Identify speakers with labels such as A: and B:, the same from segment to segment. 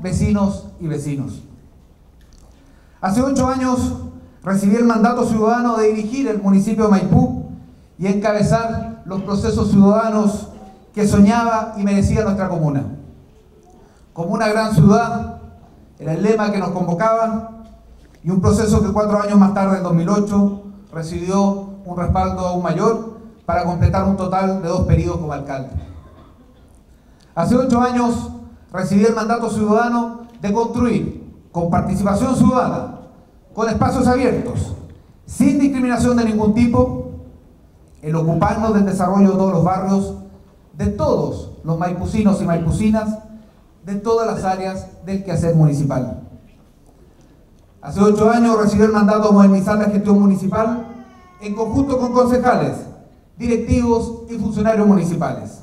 A: vecinos y vecinos. Hace 8 años recibí el mandato ciudadano de dirigir el municipio de Maipú y encabezar los procesos ciudadanos que soñaba y merecía nuestra comuna. Como una gran ciudad, era el lema que nos convocaba, y un proceso que 4 años más tarde, en 2008, recibió un respaldo aún mayor para completar un total de 2 periodos como alcalde. Hace 8 años recibí el mandato ciudadano de construir, con participación ciudadana, con espacios abiertos, sin discriminación de ningún tipo, el ocuparnos del desarrollo de todos los barrios, de todos los maipucinos y maipucinas, de todas las áreas del quehacer municipal. Hace 8 años recibí el mandato de modernizar la gestión municipal en conjunto con concejales, directivos y funcionarios municipales.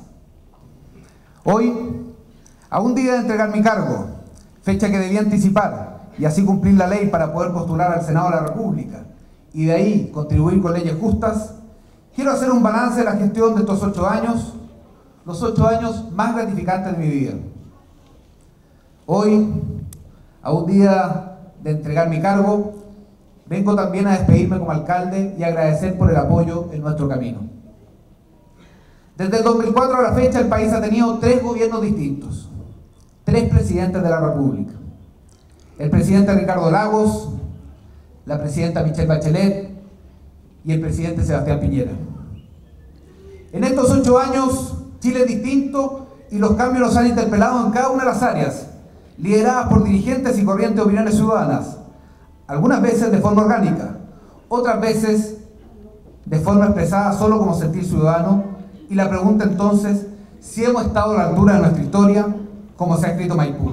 A: Hoy, a un día de entregar mi cargo, fecha que debía anticipar y así cumplir la ley para poder postular al Senado de la República y de ahí contribuir con leyes justas, quiero hacer un balance de la gestión de estos 8 años, los 8 años más gratificantes de mi vida. Hoy, a un día de entregar mi cargo, vengo también a despedirme como alcalde y agradecer por el apoyo en nuestro camino. Desde el 2004 a la fecha, el país ha tenido 3 gobiernos distintos, 3 presidentes de la República. El presidente Ricardo Lagos, la presidenta Michelle Bachelet y el presidente Sebastián Piñera. En estos 8 años, Chile es distinto y los cambios nos han interpelado en cada una de las áreas, lideradas por dirigentes y corrientes de opiniones ciudadanas, algunas veces de forma orgánica, otras veces de forma expresada solo como sentir ciudadano, y la pregunta entonces, si hemos estado a la altura de nuestra historia, como se ha escrito Maipú.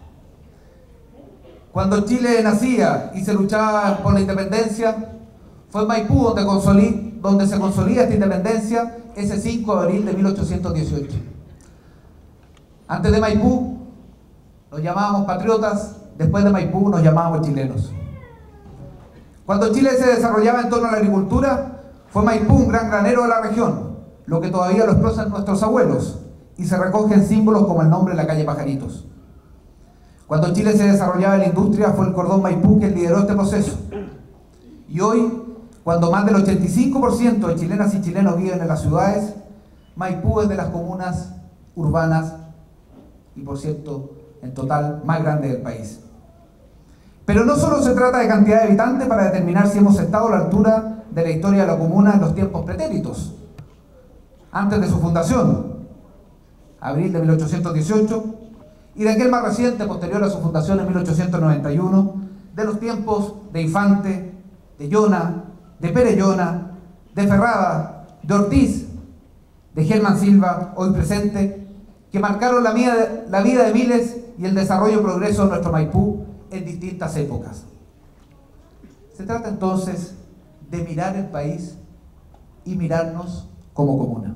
A: Cuando Chile nacía y se luchaba por la independencia, fue en Maipú donde se consolida esta independencia ese 5 de abril de 1818. Antes de Maipú nos llamábamos patriotas, después de Maipú nos llamábamos chilenos. Cuando Chile se desarrollaba en torno a la agricultura, fue Maipú un gran granero de la región, lo que todavía lo expresan nuestros abuelos, y se recogen símbolos como el nombre de la calle Pajaritos. Cuando Chile se desarrollaba en la industria, fue el Cordón Maipú quien lideró este proceso. Y hoy, cuando más del 85% de chilenas y chilenos viven en las ciudades, Maipú es de las comunas urbanas y, por cierto, en total, más grande del país. Pero no solo se trata de cantidad de habitantes para determinar si hemos estado a la altura de la historia de la comuna en los tiempos pretéritos, antes de su fundación, abril de 1818, y de aquel más reciente, posterior a su fundación en 1891, de los tiempos de Infante, de Llona, de Perellona, de Ferrada, de Ortiz, de Germán Silva, hoy presente, que marcaron la vida de miles y el desarrollo y progreso de nuestro Maipú en distintas épocas. Se trata entonces de mirar el país y mirarnos como comuna.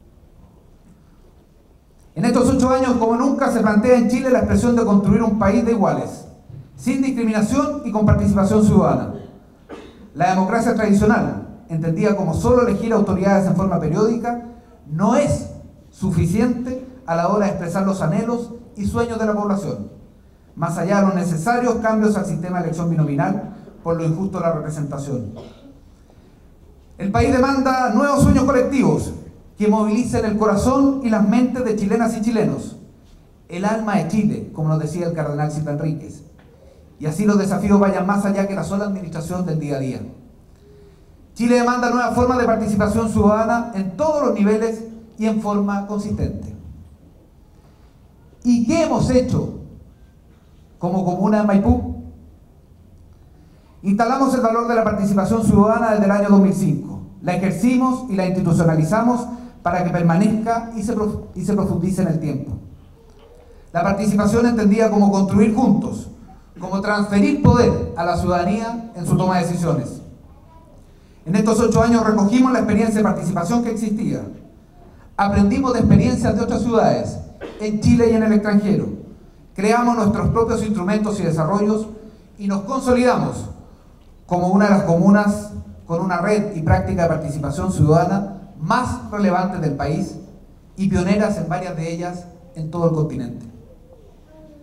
A: En estos 8 años, como nunca, se plantea en Chile la expresión de construir un país de iguales, sin discriminación y con participación ciudadana. La democracia tradicional, entendida como solo elegir autoridades en forma periódica, no es suficiente a la hora de expresar los anhelos y sueños de la población, más allá de los necesarios cambios al sistema de elección binominal por lo injusto de la representación. El país demanda nuevos sueños colectivos que movilicen el corazón y las mentes de chilenas y chilenos, el alma de Chile, como nos decía el cardenal Silva Enríquez, y así los desafíos vayan más allá que la sola administración del día a día. Chile demanda nuevas formas de participación ciudadana en todos los niveles y en forma consistente. ¿Y qué hemos hecho como comuna de Maipú? Instalamos el valor de la participación ciudadana desde el año 2005. La ejercimos y la institucionalizamos para que permanezca y se profundice en el tiempo. La participación entendida como construir juntos, como transferir poder a la ciudadanía en su toma de decisiones. En estos 8 años recogimos la experiencia de participación que existía. Aprendimos de experiencias de otras ciudades, en Chile y en el extranjero. Creamos nuestros propios instrumentos y desarrollos y nos consolidamos como una de las comunas con una red y práctica de participación ciudadana más relevantes del país y pioneras en varias de ellas en todo el continente.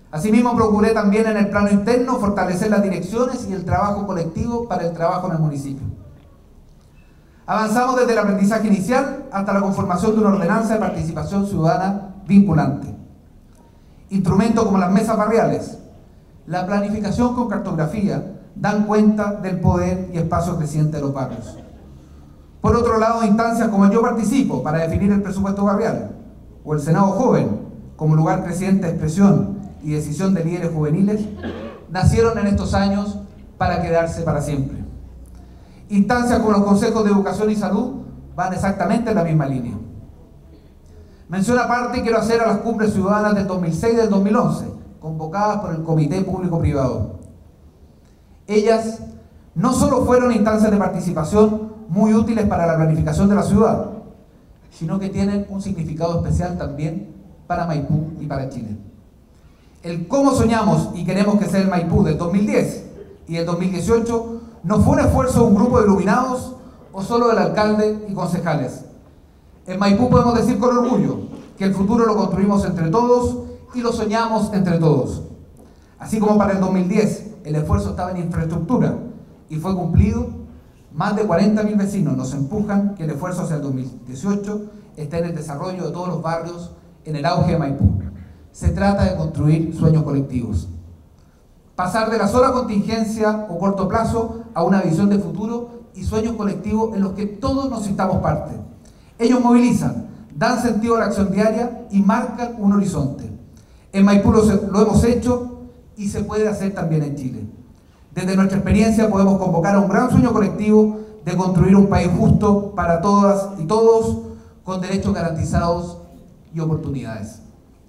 A: Asimismo, procuré también en el plano interno fortalecer las direcciones y el trabajo colectivo para el trabajo en el municipio. Avanzamos desde el aprendizaje inicial hasta la conformación de una ordenanza de participación ciudadana vinculante. Instrumentos como las mesas barriales, la planificación con cartografía, dan cuenta del poder y espacio creciente de los barrios. Por otro lado, instancias como el Yo Participo para definir el presupuesto barrial, o el Senado Joven como lugar creciente de expresión y decisión de líderes juveniles, nacieron en estos años para quedarse para siempre. Instancias como los consejos de educación y salud van exactamente en la misma línea. Mención aparte quiero hacer a las cumbres ciudadanas del 2006 y del 2011, convocadas por el Comité Público-Privado. Ellas no solo fueron instancias de participación muy útiles para la planificación de la ciudad, sino que tienen un significado especial también para Maipú y para Chile. El cómo soñamos y queremos que sea el Maipú del 2010 y del 2018 no fue un esfuerzo de un grupo de iluminados o solo del alcalde y concejales. En Maipú podemos decir con orgullo que el futuro lo construimos entre todos y lo soñamos entre todos. Así como para el 2010 el esfuerzo estaba en infraestructura y fue cumplido, más de 40.000 vecinos nos empujan que el esfuerzo hacia el 2018 esté en el desarrollo de todos los barrios en el auge de Maipú. Se trata de construir sueños colectivos. Pasar de la sola contingencia o corto plazo a una visión de futuro y sueños colectivos en los que todos nos sintamos parte. Ellos movilizan, dan sentido a la acción diaria y marcan un horizonte. En Maipú lo hemos hecho y se puede hacer también en Chile. Desde nuestra experiencia podemos convocar a un gran sueño colectivo de construir un país justo para todas y todos, con derechos garantizados y oportunidades.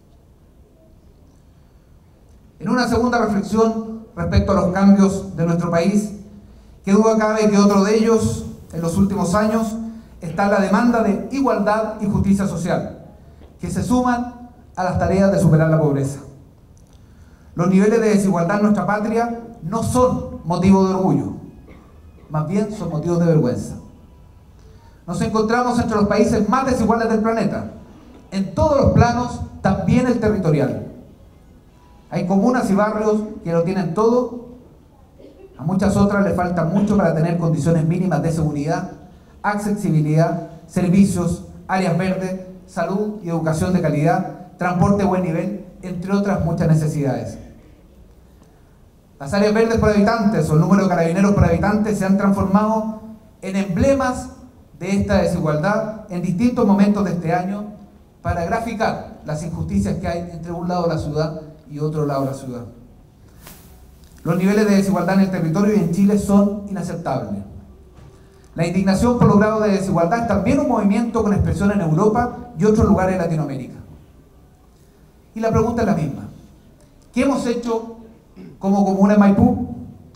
A: En una segunda reflexión respecto a los cambios de nuestro país, qué duda cabe que otro de ellos, en los últimos años, está la demanda de igualdad y justicia social, que se suman a las tareas de superar la pobreza. Los niveles de desigualdad en nuestra patria no son motivo de orgullo, más bien son motivos de vergüenza. Nos encontramos entre los países más desiguales del planeta, en todos los planos, también el territorial. Hay comunas y barrios que lo tienen todo, a muchas otras les falta mucho para tener condiciones mínimas de seguridad, accesibilidad, servicios, áreas verdes, salud y educación de calidad, transporte de buen nivel, entre otras muchas necesidades. Las áreas verdes por habitantes o el número de carabineros por habitantes se han transformado en emblemas de esta desigualdad en distintos momentos de este año para graficar las injusticias que hay entre un lado de la ciudad y otro lado de la ciudad. Los niveles de desigualdad en el territorio y en Chile son inaceptables. La indignación por los grados de desigualdad es también un movimiento con expresión en Europa y otros lugares de Latinoamérica. Y la pregunta es la misma. ¿Qué hemos hecho como comuna de Maipú?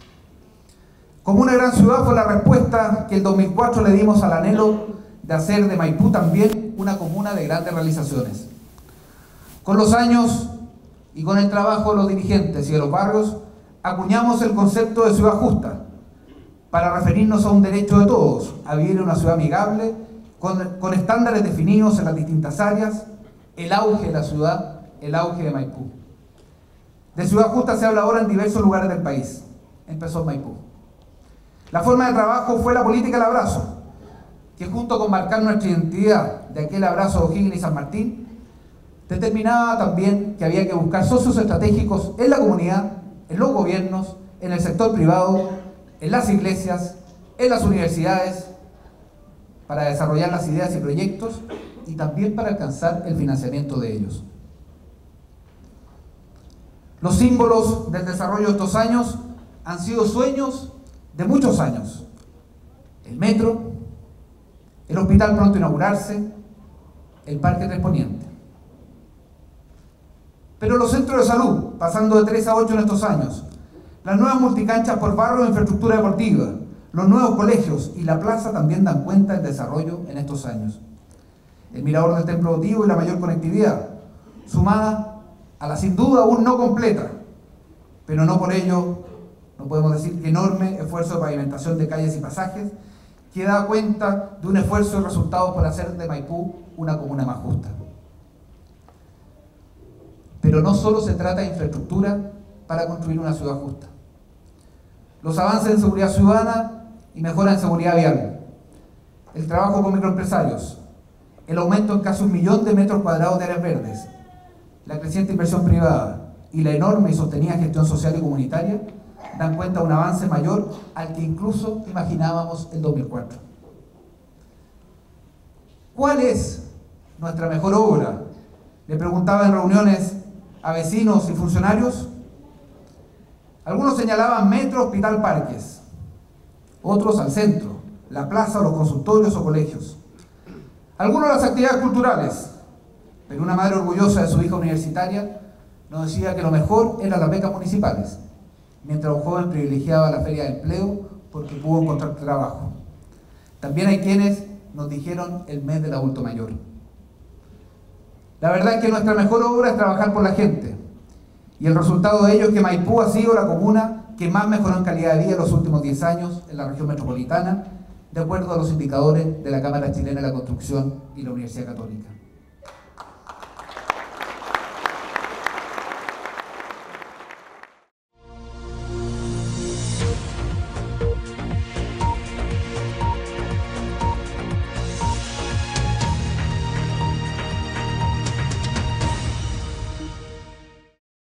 A: Como una gran ciudad fue la respuesta que el 2004 le dimos al anhelo de hacer de Maipú también una comuna de grandes realizaciones. Con los años y con el trabajo de los dirigentes y de los barrios, acuñamos el concepto de ciudad justa para referirnos a un derecho de todos, a vivir en una ciudad amigable, con estándares definidos en las distintas áreas, el auge de la ciudad, el auge de Maipú. De ciudad justa se habla ahora en diversos lugares del país. Empezó en Maipú. La forma de trabajo fue la política del abrazo, que junto con marcar nuestra identidad de aquel abrazo de O'Higgins y San Martín, determinaba también que había que buscar socios estratégicos en la comunidad, en los gobiernos, en el sector privado, en las iglesias, en las universidades, para desarrollar las ideas y proyectos y también para alcanzar el financiamiento de ellos. Los símbolos del desarrollo de estos años han sido sueños de muchos años. El metro, el hospital pronto a inaugurarse, el Parque Tres Poniente. Pero los centros de salud, pasando de 3 a 8 en estos años, las nuevas multicanchas por barrio de infraestructura deportiva, los nuevos colegios y la plaza también dan cuenta del desarrollo en estos años. El mirador del templo votivo y la mayor conectividad, sumada a la sin duda aún no completa, pero no por ello, no podemos decir que enorme esfuerzo de pavimentación de calles y pasajes, que da cuenta de un esfuerzo y resultados por hacer de Maipú una comuna más justa. Pero no solo se trata de infraestructura para construir una ciudad justa. Los avances en seguridad ciudadana y mejora en seguridad vial, el trabajo con microempresarios, el aumento en casi 1 millón de metros cuadrados de áreas verdes, la creciente inversión privada y la enorme y sostenida gestión social y comunitaria dan cuenta de un avance mayor al que incluso imaginábamos en 2004. ¿Cuál es nuestra mejor obra? Le preguntaba en reuniones a vecinos y funcionarios. Algunos señalaban metro, hospital, parques, otros al centro, la plaza, los consultorios o colegios. Algunos las actividades culturales, pero una madre orgullosa de su hija universitaria nos decía que lo mejor eran las becas municipales, mientras un joven privilegiaba la feria de empleo porque pudo encontrar trabajo. También hay quienes nos dijeron el mes del adulto mayor. La verdad es que nuestra mejor obra es trabajar por la gente, y el resultado de ello es que Maipú ha sido la comuna que más mejoró en calidad de vida en los últimos 10 años en la región metropolitana, de acuerdo a los indicadores de la Cámara Chilena de la Construcción y la Universidad Católica.